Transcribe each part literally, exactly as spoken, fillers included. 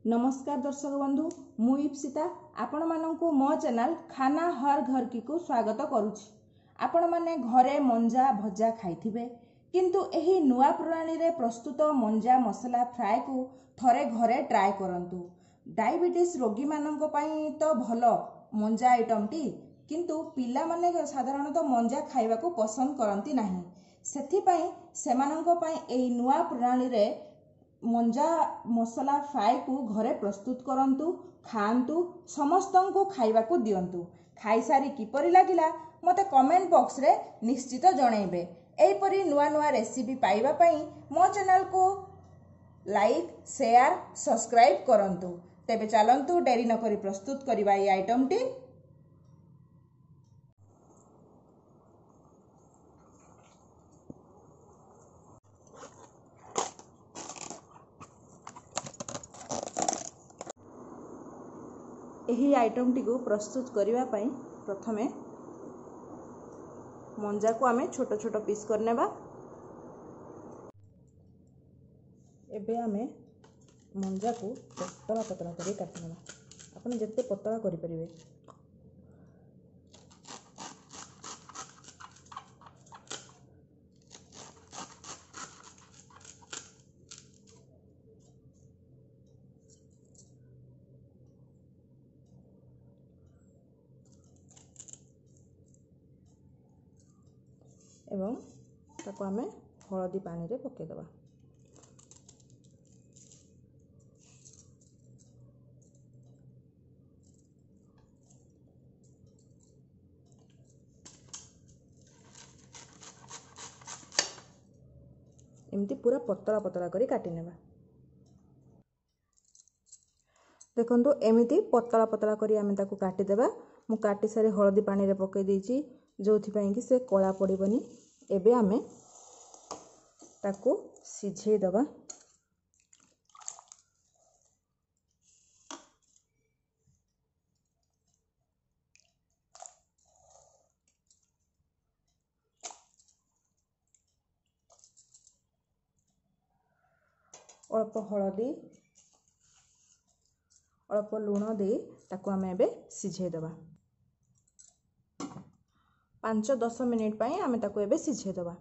नमस्कार दर्शक बंधु मु इप्सिता आपण मानंकु मो चैनल खाना हर घर की को स्वागत करुछि। आपण माने घरे मंजा भजा खाइथिबे किंतु एही नुआ प्रणाली रे प्रस्तुत मंजा मसला फ्राई को थरे घरे ट्राई करंतु। डायबिटीज रोगी मानंक पई तो भलो मंजा आइटम टी किंतु पिला माने साधारणतः मंजा खाइबा को पसंद करंती नाही। सेथि पई सेमानंक पई एही नुआ प्रणाली रे मंजा मसला फ्राई को घरे प्रस्तुत करंतु, खांतु, समस्तन को खाइबा को दियंतु। खाई सारी किपरि लागिला मते कमेंट बॉक्स रे निश्चित जणैबे। एही परि नुआ नुआ रेसिपी पाइबा पई मो चैनल को लाइक शेयर सब्सक्राइब करंतु। तेबे चलंतु डेरी न करी प्रस्तुत करिबा ए आइटम टी। यही आइटम टी को प्रस्तुत करिबा पई प्रथमे मंजा को आमे छोट छोट पीस करनेबा। एबे आमे मंजा को पतला पतला करी काटनेबा। आपण जत्ते पतला करि परिबे। एवं ताको आमे हळदी पानी रे पके दबा। एमती पूरा पतला पतला करी काटी नेबा। देखंतु एमिति पतला पतला करी आमे ताको काटी देबा। मु काटी सारी हळदी पानी रे पके देछि जोथि पई कि से कळा पड़िबनी। एबे आमे ताको सिझे दबा। अल्प हळदी अल्प लूण दे ताको आमे एबे सिझे दबा। पाँच दस मिनिट पाई आमे ताको एबे सिझे दबा।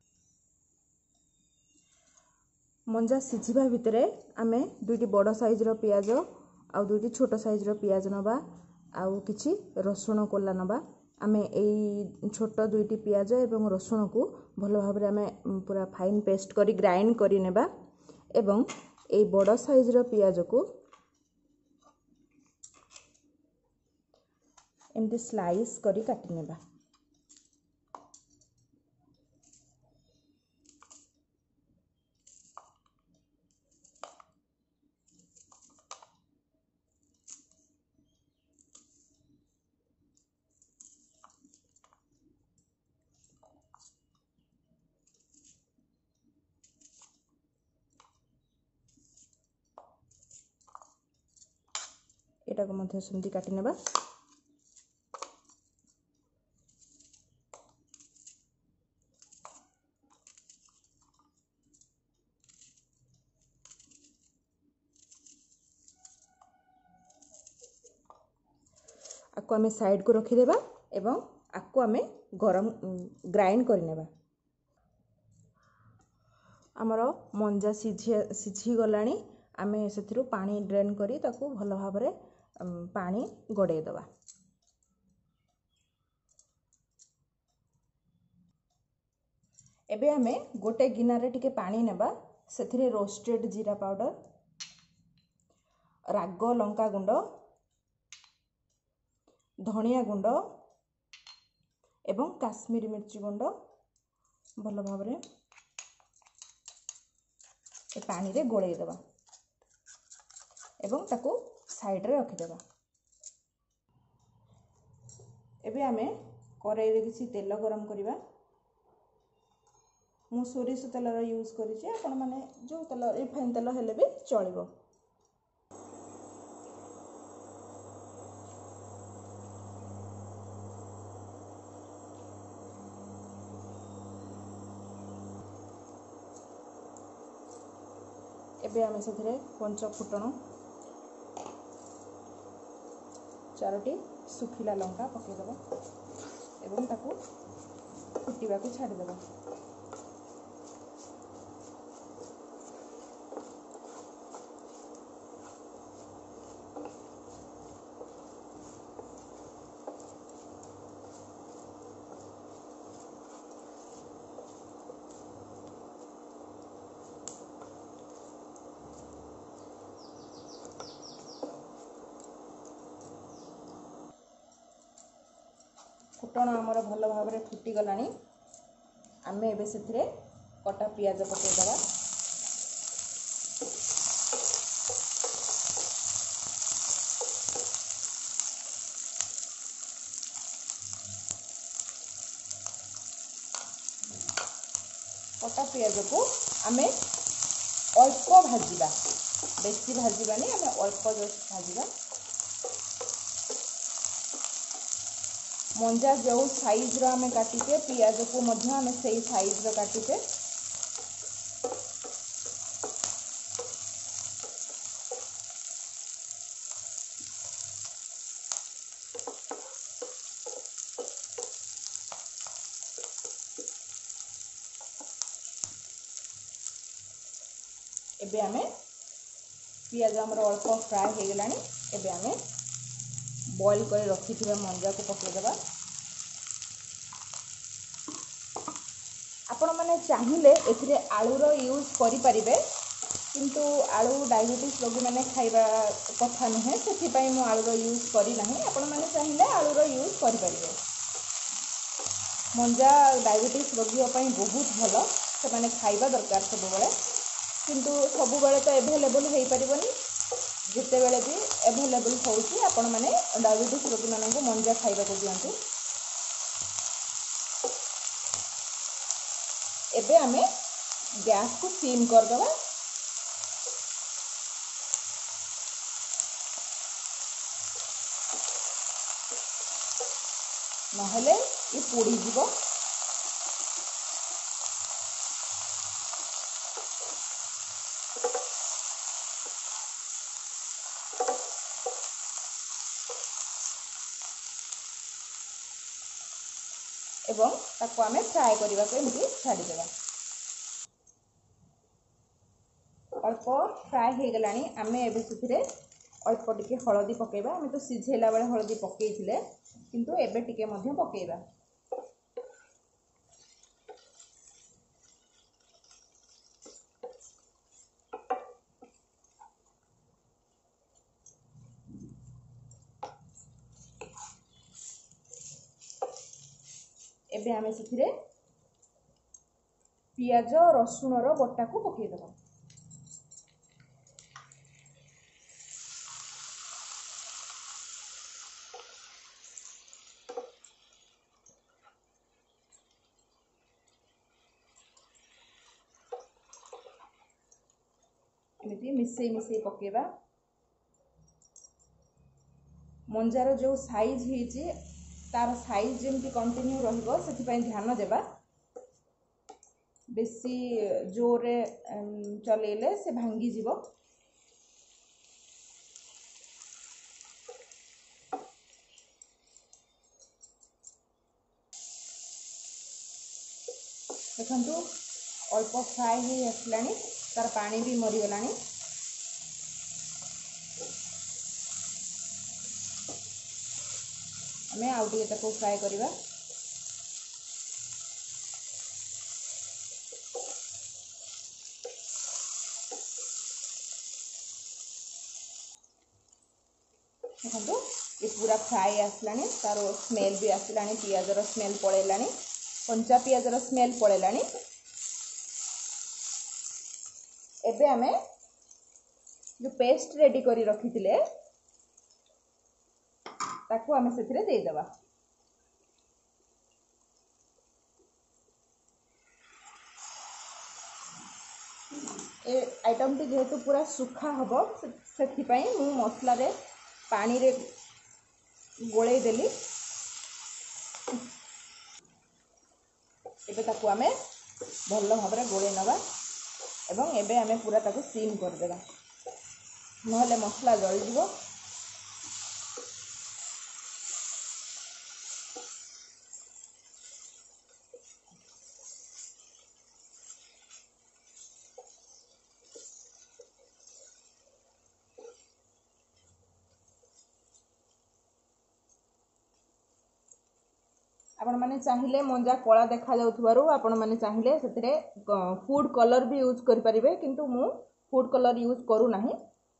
मंजा सिझिबा भितरे आमे दुईटी बड़ साइज रो प्याज आ दुईटी छोट साइज रो प्याज नबा आउ किछि रसुण कोला नबा। आमे एई छोट दुईटी प्याज एवं रसुण को भलो भाबरे आमे पूरा फाइन पेस्ट करी ग्राइंड करी नेबा एवं एई बड़ साइज रो प्याज को एमती स्लाइस करी काटी नेबा। एटा को मध्य सेमती काटी नेबा। आको आमे साइड को रखी देबा एवं आको आमे गरम ग्राइंड कर नेबा। हमरो मंजा सिझी सिझी गलानी आमे सेथिरु पानी ड्रेन करी ताको भलो भाबरे पानी गडे दबा। एबे आमे गोटे गिनारे टिके पानी नेबा। सेथिरे रोस्टेड जीरा पाउडर, राग लंका गुंड, धनिया गुंड एवं काश्मीरी मिर्ची गुंड भलो भाबरे ए पानी रे गोळेई दबा एवं ताको साइड रे रखि देबा। एबे आमे कड़ाई रे किछि तेल गरम करिबा। मु सोरिष तेल रो यूज करिछि। आपण माने जो तेल रिफाइन तेल हेले भी चलिबो। एबे आमे सेथिरे पंच फुटण चारोटी सुखिला लंका पकेदेबा एवं ताकू फुटिबा को छाड़देबा। फुटण आमर भल भाव में फुटीगला आम एबे से कटा पियाज पकईदबा। कटा पियाज को आम अल्प भाजवा, बेसी भाजवानी, आम अल्प जस्ट भाजवा। मंजा जो साइज रो आमे काटिके पियाज को मध्य आमे सही साइज रो काटिके एबे आमे पियाज हमर अल्प फ्राए हो गलानी। एबे आमे बॉईल कर रखी थिबा मंजा को पकईदेबा। आपण माने चाहिए एथिरे आलूर यूज करि परिबे, किंतु आलू डायबिटीज रोगी माने खाइबा कथा नुहे, से मु आलूर यूज करी नाही। आपण माने चाहिए आलूर यूज करि परिबे। मंजा डायबिटीज रोगी पई बहुत भल, से माने खाइबा दरकार सब बेले, किंतु सब बेले तो अवेलेबल हो परिबनी। जिते बेले भी अवेलेबल होउची आपण माने डायबिटीज रोगी मानन को मंजा खाइबा को दियंतु। एबे आमे गैस को सिम कर दबा। नहले ये पोड़ी जीवो। एवं ताको आमे फ्राए करबा को एमती छाड़ी देबा। अल्प फ्राए हो गलानी आमे एबे सेथिरे अल्प टिके हळदी पकेबा। आमे तो सिझेला बेले हळदी पकेइथिले, किंतु एबे टिके मध्य पकेबा। एबे आमे सेथिरे पियाज रसुण रो बटा को पकई देबा। एमती मिसई मिसई पकेबा। मंजार जो साइज होईची तार साइज जमी कंटिन्यू रहिबो, सेथिपई ध्यान देबा। बेसी जोरे चलेले से भांगी जीवो। देखंतु अल्प फ्राए हो आसलानी, तार पानी भी मरीगलानी। आमे आउ टिके ताको फ्राए करिबा। देखो ये पूरा फ्राए आसलानी, तार स्मेल भी आसलानी, पियाजर स्मेल पड़ेलानी, कंचा पियाजर स्मेल पड़ेलानी। एबे आमे जो पेस्ट रेडी करी रखिथिले ताकू आमे सेथिरे दे देबा। ए आइटम टी जेहेतु पूरा सुखा हबो, सेथि पई मु मसला रे पानी रे गोळेई देली। एबे ताकू आमे भल्लो भाबरे गोळेई नबा एवं एबे आमे पूरा ताकू सीम कर देबा, नहले मसला जळी जीवो। आपण माने चाहिए मंजा कला देखा जाउथबारु आपण माने चाहिए सेतिरे फूड कलर भी यूज करि परिबे किंतु मु फूड कलर यूज करू नाही।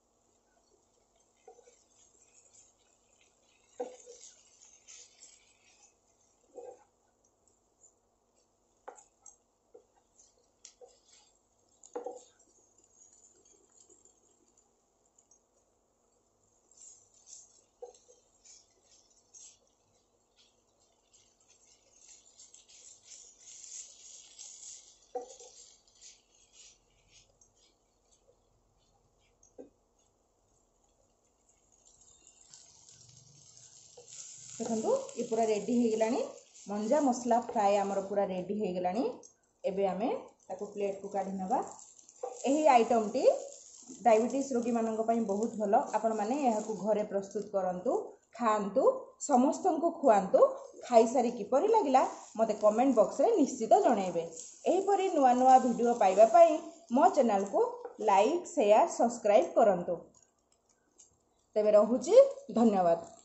देखो ये पूरा रेडी हो गलानी मंजा मसला फ्राए आमर पूरा रेडी हो गलानी। एबे आमे ताको प्लेट को काढी नबा। एही आइटम टी डायबिटीज रोगी मानन को पई बहुत भलो। आपण माने एहा को घरे प्रस्तुत करंतु खांतु समस्त को खुआंतु खाई सारी किपरि लागिला मते कमेंट बॉक्स रे निश्चित जणेबे। एही परी नुवा नुवा वीडियो पाइबा पई मो चैनल को लाइक शेयर सब्सक्राइब करंतु। तेबे रहुची धन्यवाद।